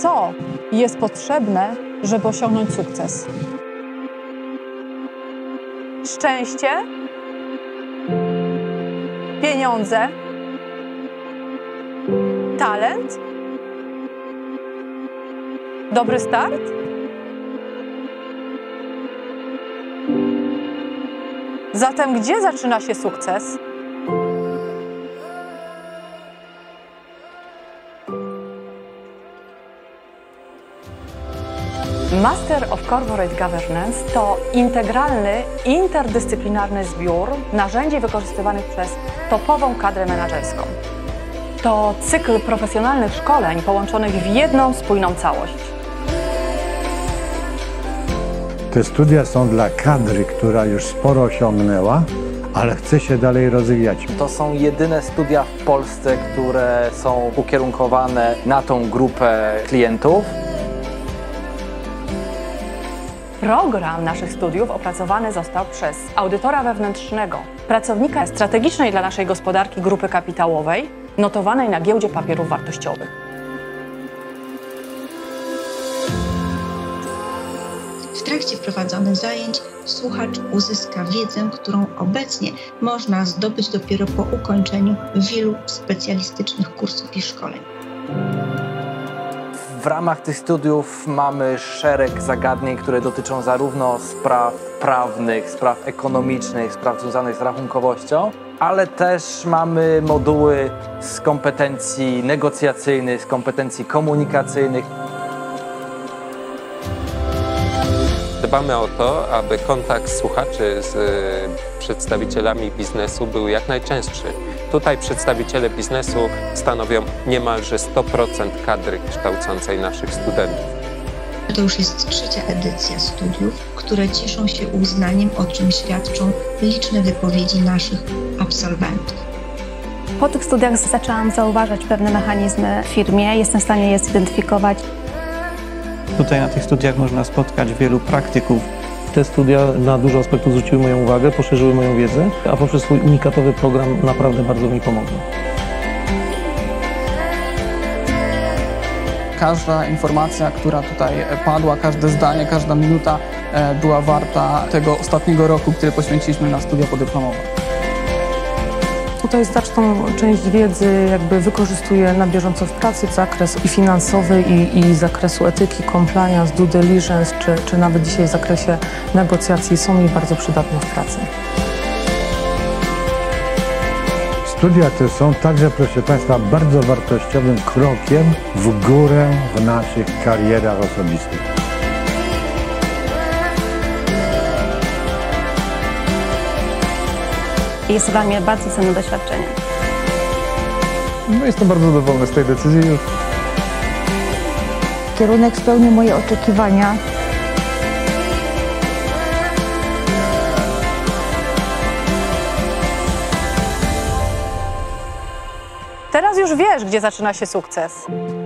Co jest potrzebne, żeby osiągnąć sukces? Szczęście? Pieniądze? Talent? Dobry start? Zatem gdzie zaczyna się sukces? Master of Corporate Governance to integralny, interdyscyplinarny zbiór narzędzi wykorzystywanych przez topową kadrę menedżerską. To cykl profesjonalnych szkoleń połączonych w jedną spójną całość. Te studia są dla kadry, która już sporo osiągnęła, ale chce się dalej rozwijać. To są jedyne studia w Polsce, które są ukierunkowane na tą grupę klientów. Program naszych studiów opracowany został przez audytora wewnętrznego, pracownika strategicznej dla naszej gospodarki grupy kapitałowej, notowanej na Giełdzie Papierów Wartościowych. W trakcie prowadzonych zajęć słuchacz uzyska wiedzę, którą obecnie można zdobyć dopiero po ukończeniu wielu specjalistycznych kursów i szkoleń. W ramach tych studiów mamy szereg zagadnień, które dotyczą zarówno spraw prawnych, spraw ekonomicznych, spraw związanych z rachunkowością, ale też mamy moduły z kompetencji negocjacyjnych, z kompetencji komunikacyjnych. Dbamy o to, aby kontakt słuchaczy z przedstawicielami biznesu był jak najczęstszy. Tutaj przedstawiciele biznesu stanowią niemalże 100% kadry kształcącej naszych studentów. To już jest trzecia edycja studiów, które cieszą się uznaniem, o czym świadczą liczne wypowiedzi naszych absolwentów. Po tych studiach zaczęłam zauważać pewne mechanizmy w firmie. Jestem w stanie je zidentyfikować. Tutaj na tych studiach można spotkać wielu praktyków. Te studia na dużo aspektów zwróciły moją uwagę, poszerzyły moją wiedzę, a poprzez swój unikatowy program naprawdę bardzo mi pomogły. Każda informacja, która tutaj padła, każde zdanie, każda minuta była warta tego ostatniego roku, który poświęciliśmy na studia podyplomowe. Tutaj znaczną część wiedzy jakby wykorzystuję na bieżąco w pracy, zakres i finansowy, i zakresu etyki, compliance, due diligence, czy nawet dzisiaj w zakresie negocjacji są mi bardzo przydatne w pracy. Studia te są także, proszę Państwa, bardzo wartościowym krokiem w górę w naszych karierach osobistych. Jest to dla mnie bardzo cenne doświadczenie. No, jestem bardzo zadowolony z tej decyzji. Kierunek spełnił moje oczekiwania. Teraz już wiesz, gdzie zaczyna się sukces.